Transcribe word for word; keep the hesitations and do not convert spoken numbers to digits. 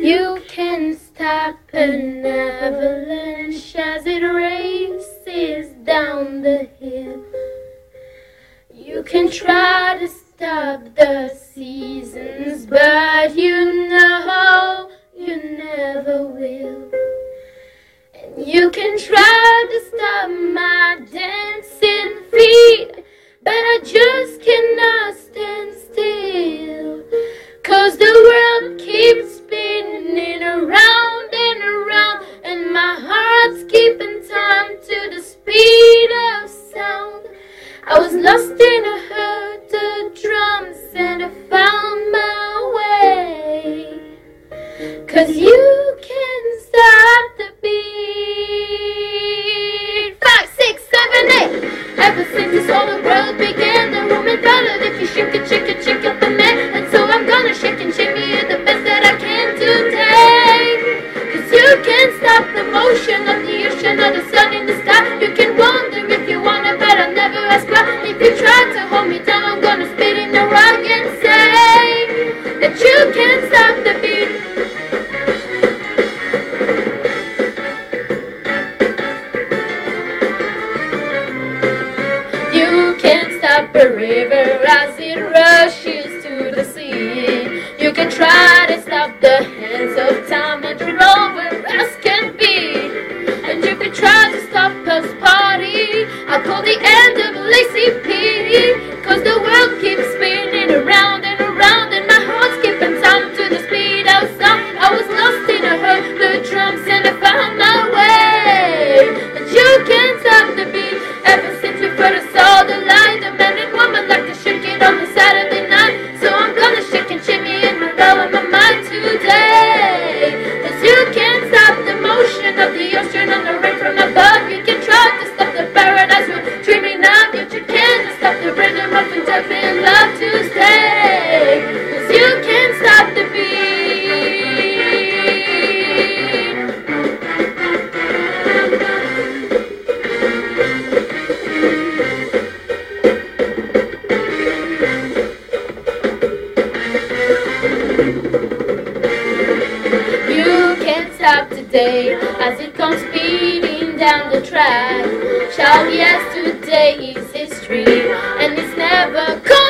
You can stop an avalanche as it races down the hill. You can try to stop the seasons, but you know you never will. And you can try to stop my dancing feet, but I just cannot stand still. 'Cause the world keeps spinning around and around, and my heart's keeping time to the speed of sound. I was lost in a herd of drums and I found my way. 'Cause you can stop the beat. Five, six, seven, eight. Ever since this whole world began, the woman thought that if you shake it, shake it, shake up the man. And so I'm gonna shake and shake me the best that I can today. 'Cause you can't stop the motion of the ocean or the sun in the sky. You can wonder if you wanna, but I'll never ask why. If you try to hold me down, I'm gonna spit in the rug and say that you can't stop the beat. You can't stop a river as it rushes to the sea. You can try to stop the hands of time and roll over as can be. And you can try to stop us party. I call the end of lazy P. 'Cause the world keeps spinning around and around, and my heart's keeping time to the speed of sound. I was lost in a herd of drums and I found my way. And you can't stop the beat. Ever since we first saw the light, the man and woman like to shake it on a Saturday night. So I'm gonna shake and shimmy in my row in my mind today. 'Cause you can't stop the motion of the ocean and the rain from above. You can try to stop the paradise we're dreaming of, but you can't stop the rhythm of interpreting love to stay. 'Cause you can't stop the beat. You can't stop today as it comes speeding down the track. Shout yes, today is history and it's never gone.